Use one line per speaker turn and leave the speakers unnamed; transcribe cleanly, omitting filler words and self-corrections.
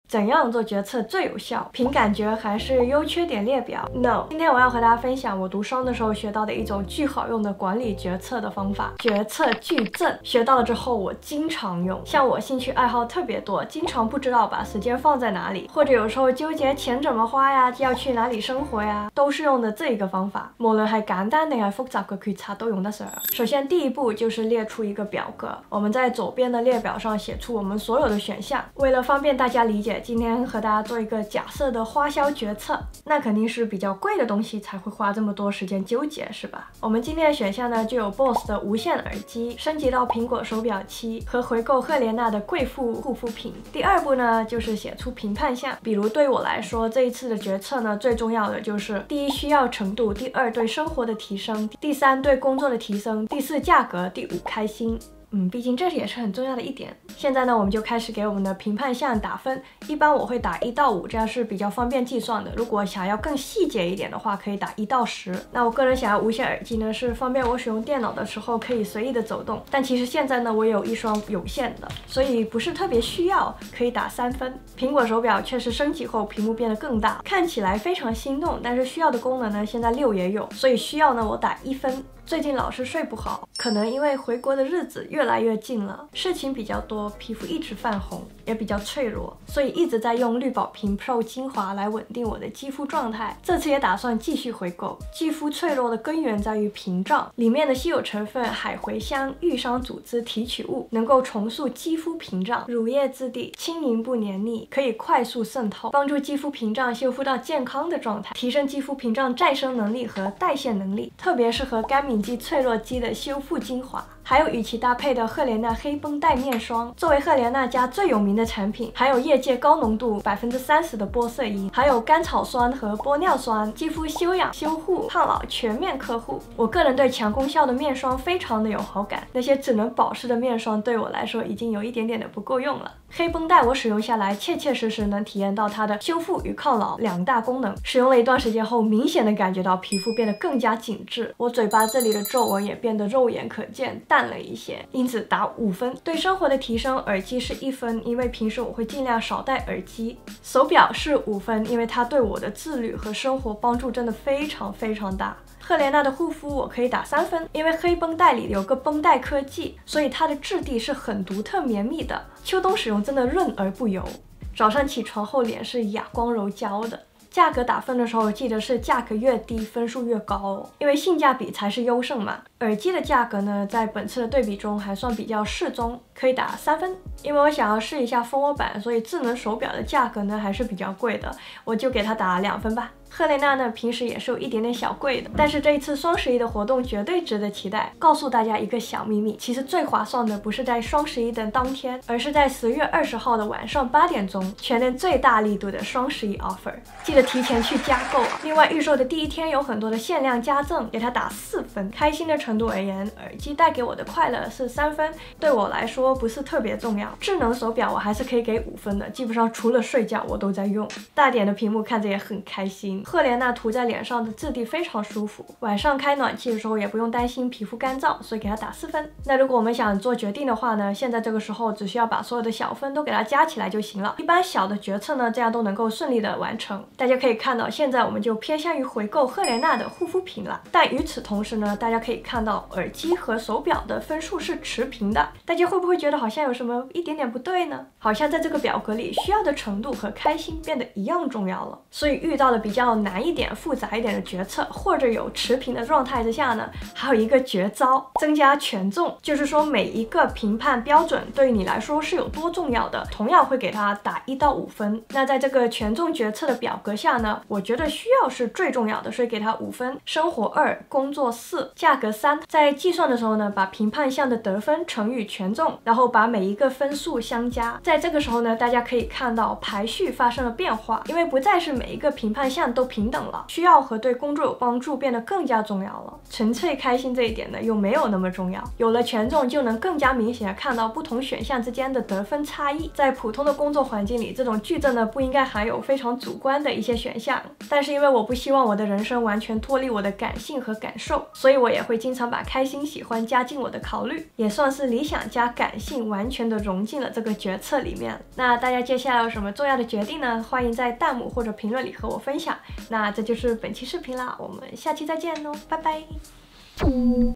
怎样做决策最有效？凭感觉还是优缺点列表 ？No。今天我要和大家分享我读商的时候学到的一种巨好用的管理决策的方法——决策矩阵。学到了之后，我经常用。像我兴趣爱好特别多，经常不知道把时间放在哪里，或者有时候纠结钱怎么花呀，要去哪里生活呀，都是用的这个方法。無論係簡單定係複雜嘅決策都用得上。首先，第一步就是列出一个表格，我们在左边的列表上写出我们所有的选项。为了方便大家理解，今天和大家做一个假设的花销决策，那肯定是比较贵的东西才会花这么多时间纠结，是吧？我们今天的选项呢，就有 BOSS 的无线耳机，升级到苹果手表7和回购赫莲娜的贵妇护肤品。第二步呢，就是写出评判项，比如对我来说，这一次的决策呢，最重要的就是第一需要程度，第二对生活的提升，第三对工作的提升，第四价格，第五开心。毕竟这也是很重要的一点。现在呢，我们就开始给我们的评判项打分。一般我会打1到5，这样是比较方便计算的。如果想要更细节一点的话，可以打1到10。那我个人想要无线耳机呢，是方便我使用电脑的时候可以随意的走动。但其实现在呢，我有一双有线的，所以不是特别需要，可以打3分。苹果手表确实升级后屏幕变得更大，看起来非常心动，但是需要的功能呢，现在6也有，所以需要呢，我打1分。最近老是睡不好，可能因为回国的日子越来越近了，事情比较多，皮肤一直泛红，也比较脆弱，所以一直在用绿宝瓶 Pro 精华来稳定我的肌肤状态。这次也打算继续回购。肌肤脆弱的根源在于屏障，里面的稀有成分海茴香愈伤组织提取物能够重塑肌肤屏障，乳液质地，轻盈不黏腻，可以快速渗透，帮助肌肤屏障修复到健康的状态，提升肌肤屏障再生能力和代谢能力，特别适合干敏肌脆弱肌的修复精华。还有与其搭配的赫莲娜黑绷带面霜，作为赫莲娜家最有名的产品，还有业界高浓度30%的玻色因，还有甘草酸和玻尿酸，肌肤修养、修护、抗老全面呵护。我个人对强功效的面霜非常的有好感，那些只能保湿的面霜对我来说已经有一点点的不够用了。黑绷带我使用下来，切切实实能体验到它的修复与抗老2大功能。使用了一段时间后，明显的感觉到皮肤变得更加紧致，我嘴巴这里的皱纹也变得肉眼可见，淡了一些，因此打5分。对生活的提升，耳机是1分，因为平时我会尽量少戴耳机。手表是5分，因为它对我的自律和生活帮助真的非常非常大。赫莲娜的护肤我可以打3分，因为黑绷带里有个绷带科技，所以它的质地是很独特绵密的，秋冬使用真的润而不油。早上起床后脸是哑光柔焦的。价格打分的时候，记得是价格越低分数越高哦，因为性价比才是优胜嘛。耳机的价格呢，在本次的对比中还算比较适中，可以打3分。因为我想要试一下蜂窝版，所以智能手表的价格呢还是比较贵的，我就给它打2分吧。赫莲娜呢，平时也是有一点点小贵的，但是这一次双11的活动绝对值得期待。告诉大家一个小秘密，其实最划算的不是在双11的当天，而是在10月20号的晚上8点钟，全年最大力度的双11 offer， 记得提前去加购啊！另外预售的第1天有很多的限量加赠，给它打4分。开心的程度而言，耳机带给我的快乐是3分，对我来说不是特别重要。智能手表我还是可以给5分的，基本上除了睡觉我都在用。大点的屏幕看着也很开心。赫莲娜涂在脸上的质地非常舒服，晚上开暖气的时候也不用担心皮肤干燥，所以给它打4分。那如果我们想做决定的话呢，现在这个时候只需要把所有的小分都给它加起来就行了。一般小的决策呢，这样都能够顺利的完成。大家可以看到，现在我们就偏向于回购赫莲娜的护肤品了。但与此同时呢，大家可以看到耳机和手表的分数是持平的。大家会不会觉得好像有什么一点点不对呢？好像在这个表格里需要的程度和开心变得一样重要了。所以遇到了比较难一点、复杂一点的决策，或者有持平的状态之下呢，还有一个绝招，增加权重，就是说每一个评判标准对于你来说是有多重要的，同样会给它打1到5分。那在这个权重决策的表格下呢，我觉得需要是最重要的，所以给它5分。生活2，工作4，价格3。在计算的时候呢，把评判项的得分乘以权重，然后把每一个分数相加。在这个时候呢，大家可以看到排序发生了变化，因为不再是每一个评判项都平等了，需要和对工作有帮助变得更加重要了。纯粹开心这一点呢，又没有那么重要。有了权重，就能更加明显的看到不同选项之间的得分差异。在普通的工作环境里，这种矩阵呢不应该含有非常主观的一些选项，但是因为我不希望我的人生完全脱离我的感性和感受，所以我也会经常常把开心、喜欢加进我的考虑，也算是理想加感性完全的融进了这个决策里面。那大家接下来有什么重要的决定呢？欢迎在弹幕或者评论里和我分享。那这就是本期视频啦，我们下期再见喽，拜拜。